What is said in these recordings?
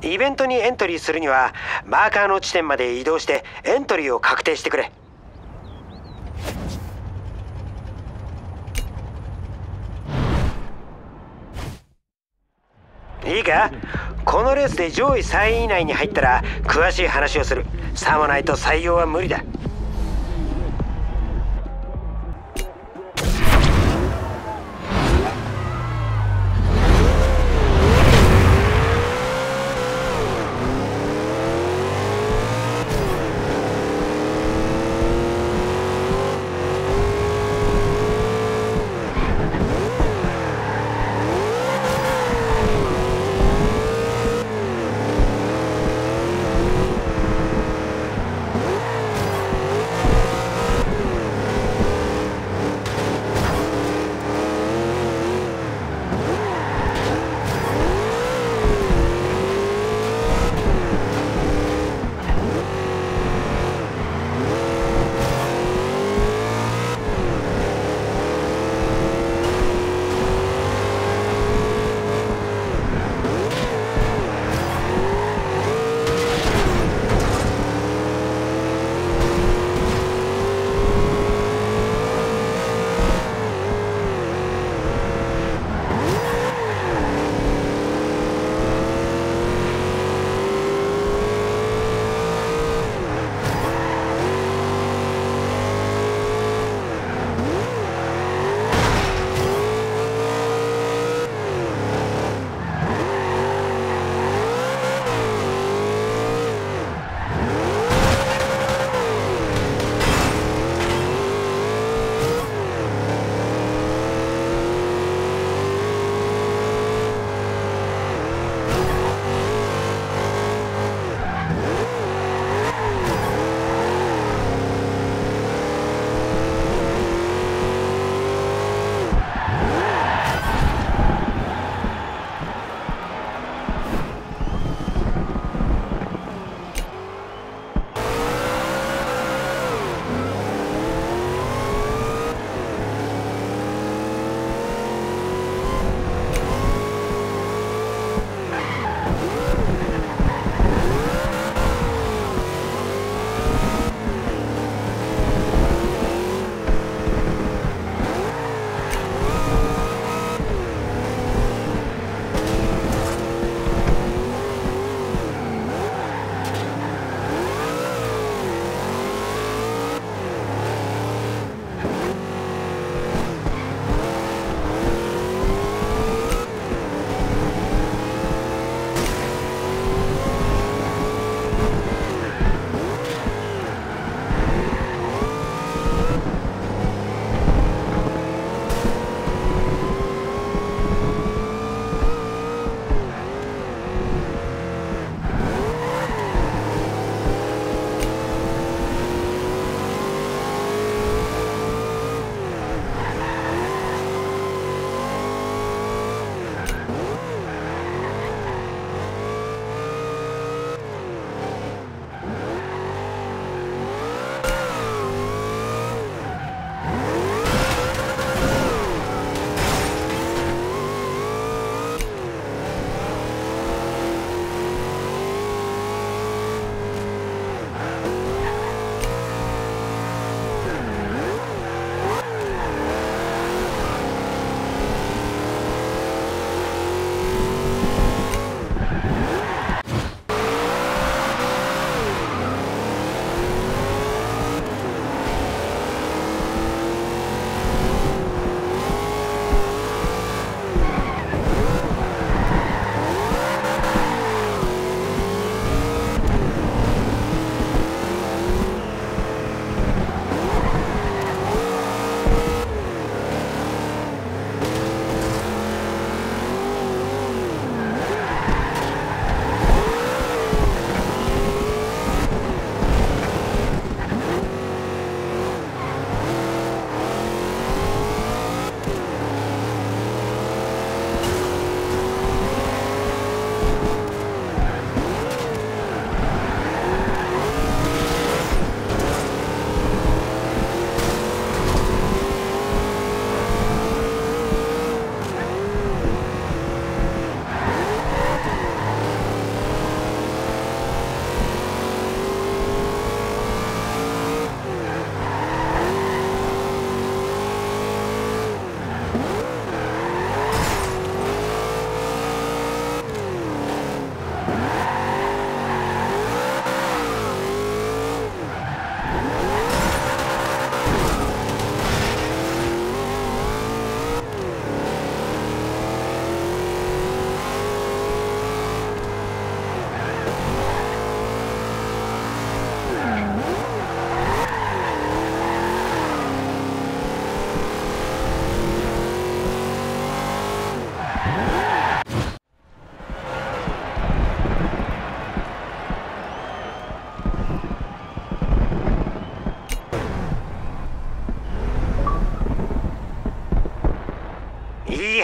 イベントにエントリーするにはマーカーの地点まで移動してエントリーを確定してくれ。いいか、このレースで上位3位以内に入ったら詳しい話をする。さもないと採用は無理だ。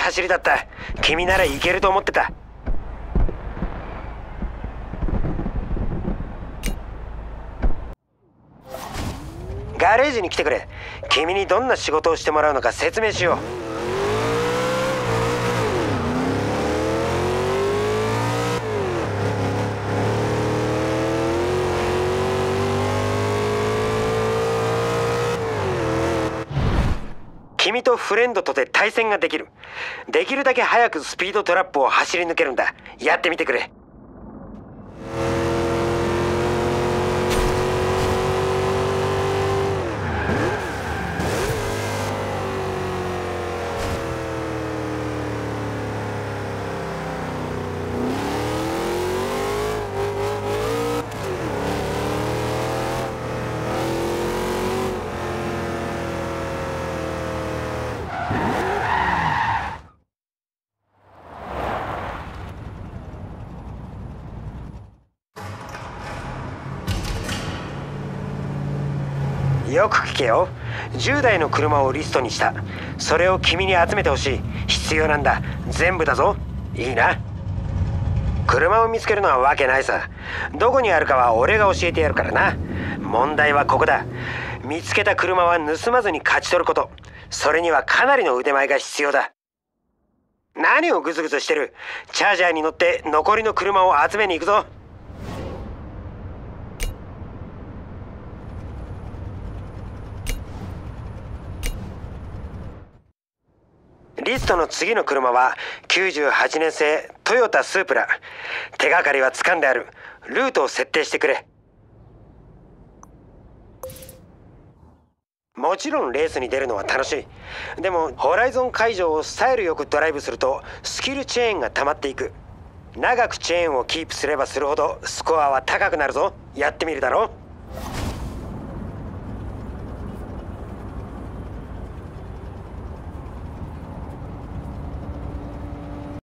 走りだった。君ならいけると思ってた。ガレージに来てくれ。君にどんな仕事をしてもらうのか説明しよう。君とフレンドとで対戦ができる。できるだけ早くスピードトラップを走り抜けるんだ。やってみてくれ。よく聞けよ。10台の車をリストにした。それを君に集めてほしい。必要なんだ。全部だぞ。いいな。車を見つけるのはわけないさ。どこにあるかは俺が教えてやるからな。問題はここだ。見つけた車は盗まずに勝ち取ること。それにはかなりの腕前が必要だ。何をグズグズしてる。チャージャーに乗って残りの車を集めに行くぞ。リストの次の車は98年製トヨタスープラ。手がかりは掴んである。ルートを設定してくれ。もちろんレースに出るのは楽しい。でもホライゾン会場をスタイルよくドライブするとスキルチェーンが溜まっていく。長くチェーンをキープすればするほどスコアは高くなるぞ。やってみるだろう。